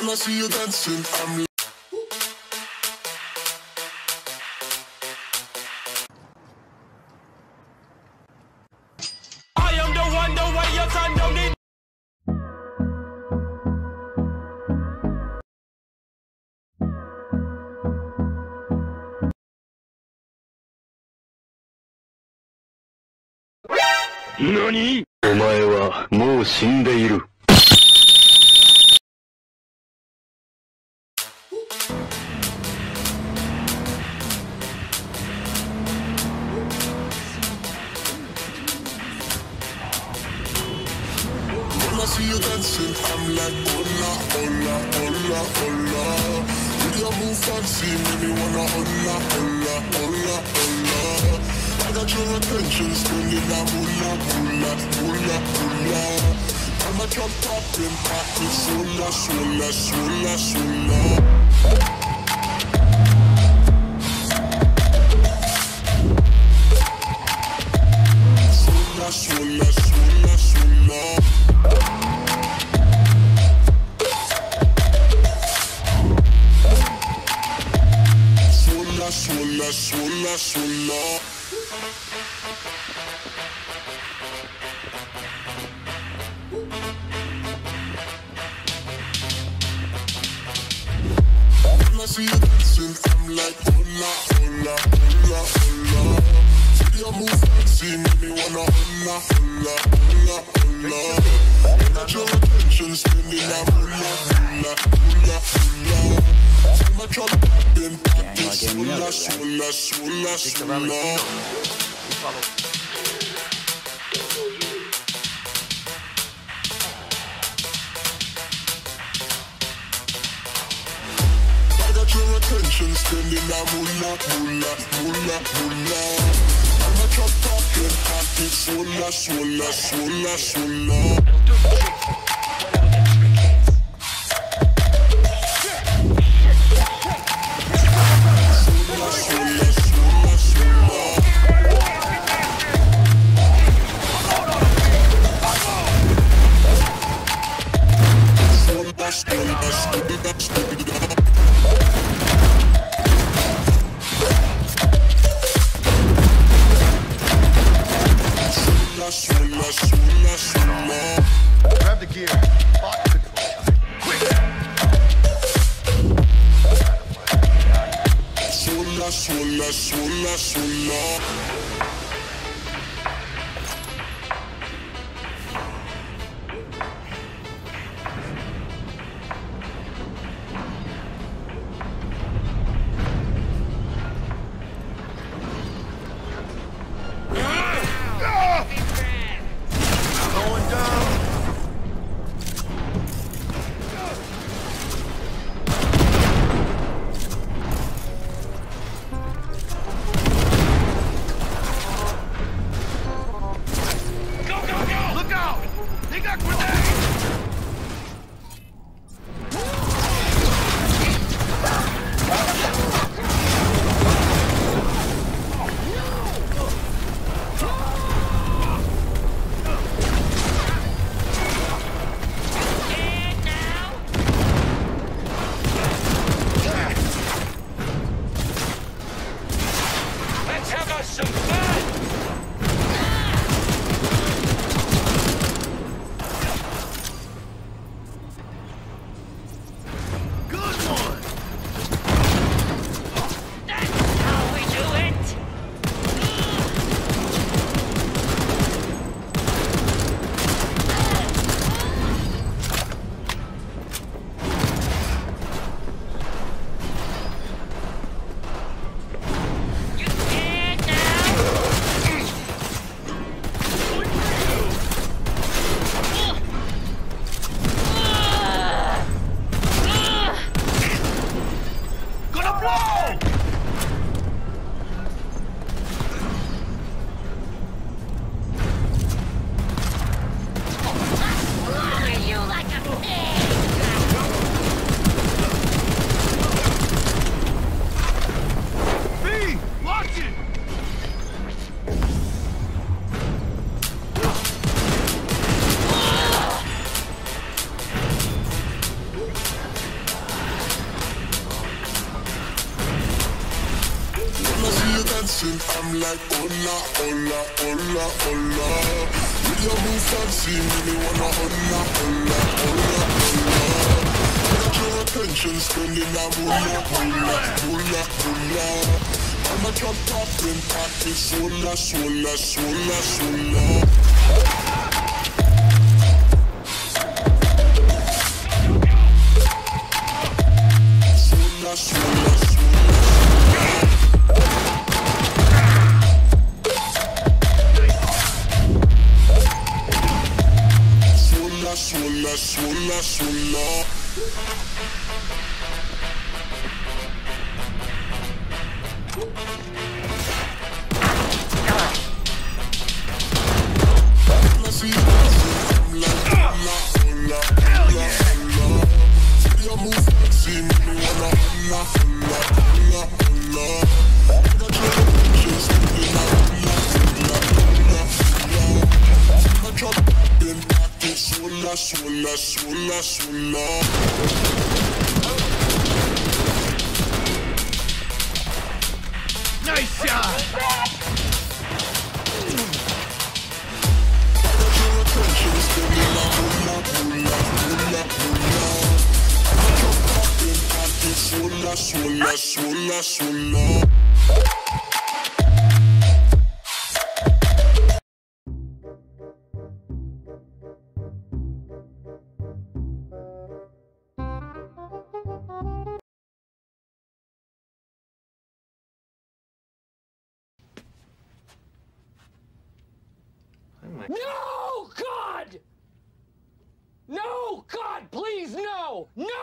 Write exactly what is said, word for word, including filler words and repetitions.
When I see you dancing, I'm like I am the one, the way you turn down the 何？お前はもう死んでいる。 When I see you dancing, I'm like hola, hola, hola, hola. With your move fancy, make me wanna hola, hola, hola, hola. I got your attention, spending that moolah, moolah, moolah, moolah. I'm a drop poppin', poppin', sola, sola, sola, sola. Sola, sola, sola, sola. Sola, sola, sola. When I see you dancing, I'm like hola, hola, hola, hola. See your move fancy, make me wanna hola, hola, hola, hola. I got your attention, spending that moolah, moolah, moolah, moolah. I'm a drop poppin', poppin', sola, sola, sola, sola. I got your attention, spending that moolah, moolah, moolah, moolah. I'm a drop poppin', poppin', sola, sola, sola, sola. Grab the gear. Sola, sola, sola, sola. Going down. like hola, hola, hola, hola. With your move fancy, make me wanna hola, hola, hola, hola. Got your attention, spending that moolah, moolah, moolah, moolah. I'm a drop top in pocket, sola, sola, sola, sola. Sola, sola, sola, sola, sola, sola. See, I'm like hola, hola, hola, hola. See your move, see me wanna hola, hola, hola, hola. I got your attention, spinning out hola, hola, hola, hola. I drop top in pocket, sola, sola, sola, sola. Nice shot! Sola, sola, sola, sola. No, God! No, God, please, no! No!